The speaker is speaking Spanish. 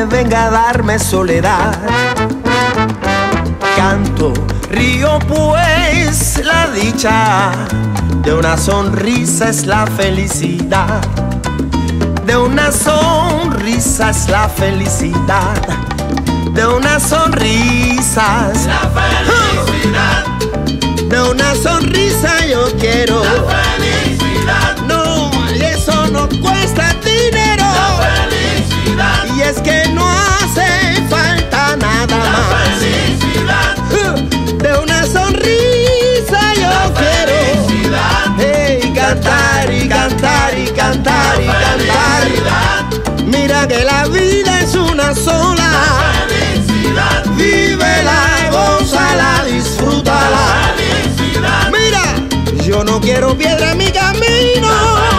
me venga a darme soledad. Canto, río pues la dicha, de una sonrisa es la felicidad. De una sonrisa es la felicidad. De una sonrisa es la felicidad. De una sonrisa yo quiero la felicidad. No, y eso no cuesta dinero. La felicidad. Y es que no hace falta nada la más. Felicidad. De una sonrisa yo la quiero felicidad. hey, cantar y cantar y cantar y cantar. Mira que la vida es una sola. La felicidad. Vívela, gózala, disfrútala. La felicidad. Mira, yo no quiero piedra en mi camino.